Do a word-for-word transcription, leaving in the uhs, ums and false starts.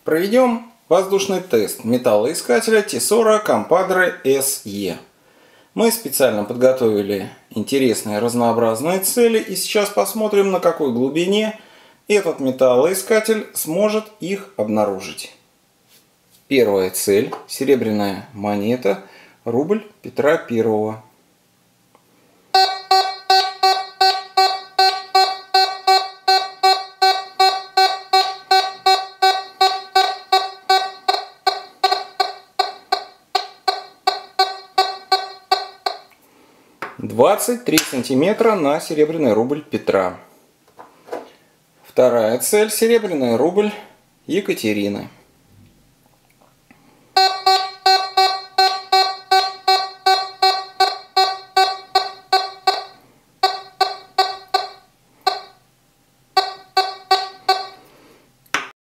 Проведем воздушный тест металлоискателя Tesora Compadre эс и. Мы специально подготовили интересные разнообразные цели и сейчас посмотрим, на какой глубине этот металлоискатель сможет их обнаружить. Первая цель – серебряная монета, рубль Петра Первого. двадцать три сантиметра на серебряный рубль Петра. Вторая цель – серебряный рубль Екатерины.